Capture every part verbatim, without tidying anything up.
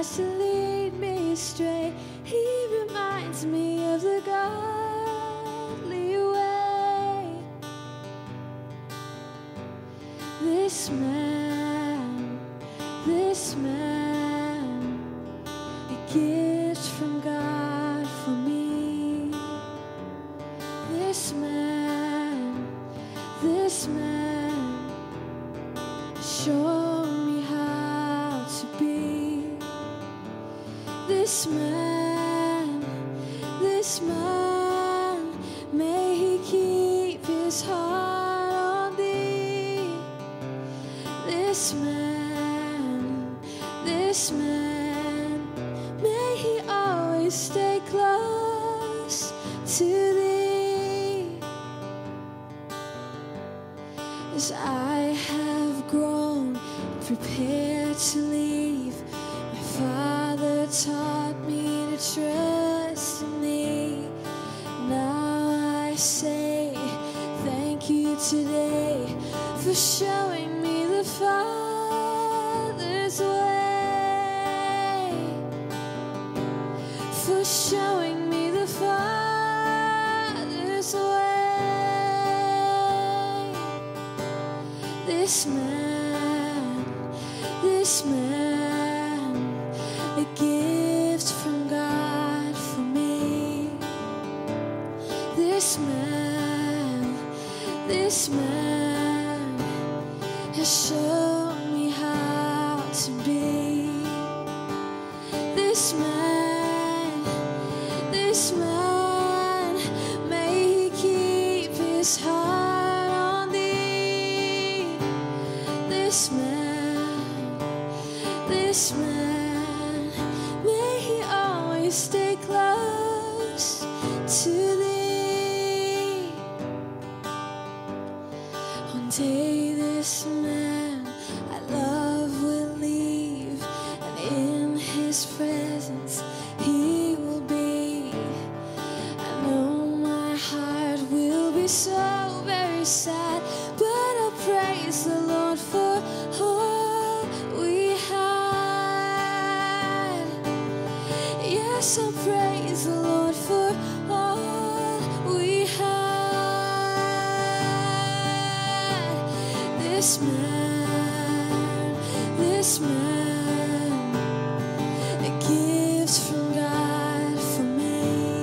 tries to lead me astray. He reminds me of the godly way. This man, this man, a gift from God for me. This man, this man, show me how to be. This man, this man, may he keep his heart on thee. This man, this man, may he always stay close to thee. As I have grown, prepared to leave, my Father taught me to trust in thee. Now I say thank you today for showing me the Father's way, for showing me the Father's way. This man, this man, a gift from God for me. This man, this man has shown me how to be. This man, this man, may he keep his heart on thee. This man, this man, may he always stay close to thee. One day this man I love will leave, and in his presence he will be. I know my heart will be so very sad, but I'll praise the Lord for all we had. Yes, I'll praise the Lord for all we had. This man, this man, a gift from God for me.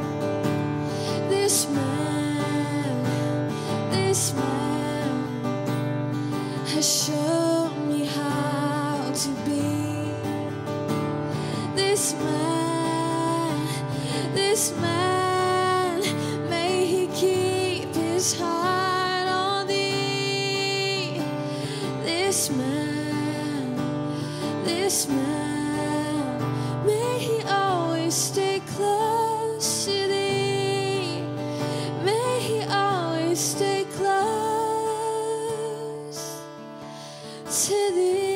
This man, this man has shown me how to be. This man, this man, may he keep his heart on thee. This man, this man, may he always stay close to thee. May he always stay close to thee.